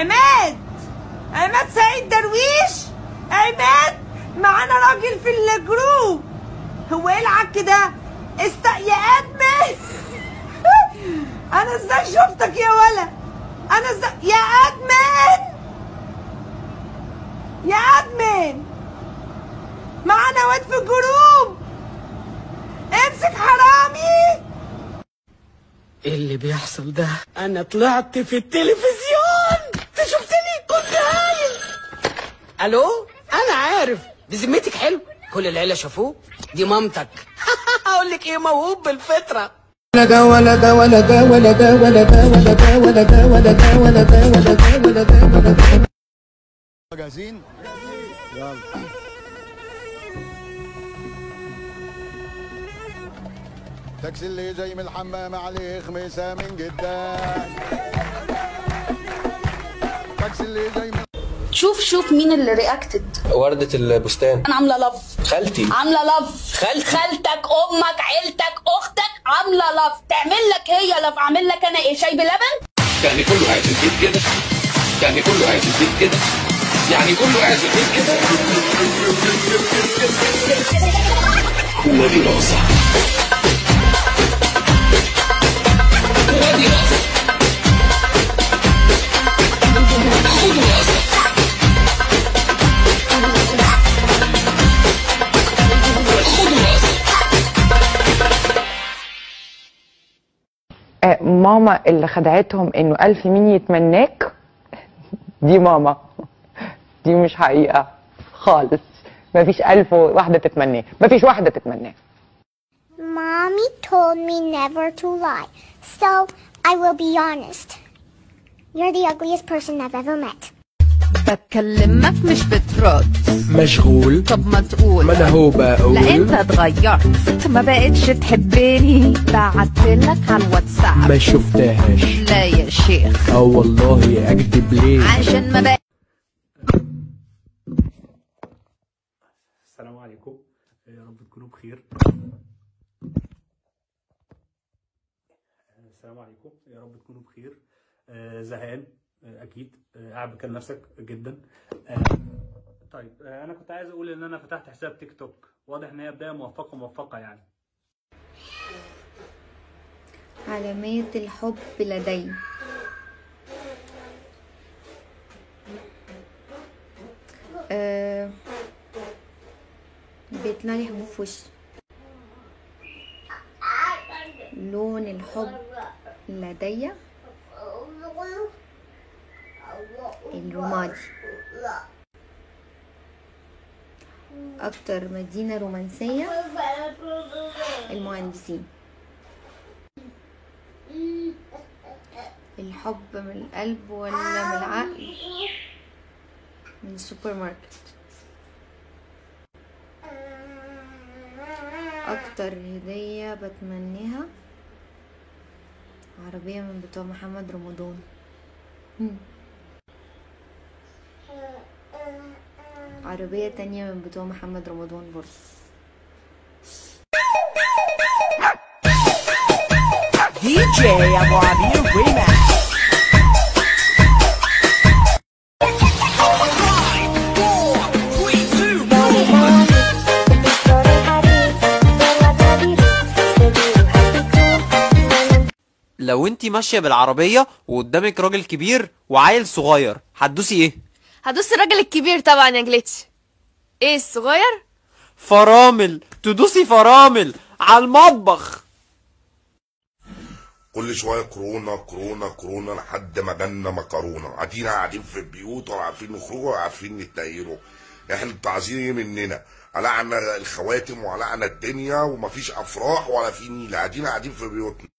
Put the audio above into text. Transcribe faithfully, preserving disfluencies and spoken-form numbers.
عماد عماد سعيد درويش. عماد معانا راجل في الجروب. هو ايه العك ده؟ است يا ادمن انا ازاي شفتك يا ولا؟ انا ازاي يا ادمن؟ يا ادمن معانا واد في الجروب. امسك حرامي. ايه اللي بيحصل ده؟ انا طلعت في التلفزيون. انت شفتني كنت هايل. الو انا عارف بذمتك حلو كل العيله شافوه. دي مامتك اقول لك ايه موهوب بالفطره. ولا ده ولا ده ولا ده ولا ده ولا ده ولا ده ولا ده ولا ده ولا ده ولا ده ولا ده ولا ده. جاهزين؟ يلا. تاكسي اللي جاي من الحمام عليه خميسه من قدام. تاكسي اللي جاي من شوف شوف مين اللي رياكتد. وردة البستان. انا عامله لف. خالتي عامله لف. خالتي خالتك امك عيلتك اختك عامله لف. تعمل لك هي لف اعمل لك انا ايه؟ شاي بلبن؟ يعني كله قاعد في البيت كده. يعني كله قاعد في البيت كده. يعني كله قاعد في البيت كده. ودي رقصه. ودي رقصه. خد رقصه. ماما اللي خدعتهم انه الف مين يتمناك دي ماما. دي مش حقيقة خالص. مفيش الف واحدة تتمناه. مفيش واحدة تتمناه. Mommy told me never to lie, so I will be honest. You're the ugliest person I've ever met. بتكلمك مش بترد. مشغول. طب ما تقول. ما انا هو بقول. لا انت اتغيرت ما بقتش تحبني. بعتلك على الواتساب ما شفتهاش. لا يا شيخ. اه والله اكدب ليه؟ عشان ما بقى. السلام عليكم. يا رب تكونوا بخير. السلام عليكم يا رب تكونوا بخير. آه زهقان آه اكيد. آه قاعد بكلم نفسك جدا. آه طيب آه انا كنت عايز اقول ان انا فتحت حساب تيك توك. واضح ان هي بدايه موفقه موفقه يعني. علامات الحب لدي. أه بيطلع لي حبوب في وشي. لون الحب لدي الرمادي. اكتر مدينة رومانسية المهندسين. الحب من القلب ولا من العقل؟ من السوبر ماركت. اكتر هدية بتمنيها عربية من بتوع محمد رمضان. عربية تانية من بتوع محمد رمضان برضه. دي جي ابو عبير ريماكس. لو انتي ماشية بالعربية وقدامك راجل كبير وعيل صغير هتدوسي ايه؟ هدوس الراجل الكبير طبعا يا جليتش. ايه الصغير؟ فرامل. تدوسي فرامل على المطبخ. كل شويه كورونا كورونا كورونا لحد ما جالنا مكرونه. قاعدين قاعدين في البيوت ولا عارفين نخرجوا ولا عارفين نتنيلوا. احنا انتوا عايزين ايه مننا؟ قلعنا الخواتم وقلعنا الدنيا ومفيش افراح ولا في نيل. قاعدين قاعدين في بيوتنا.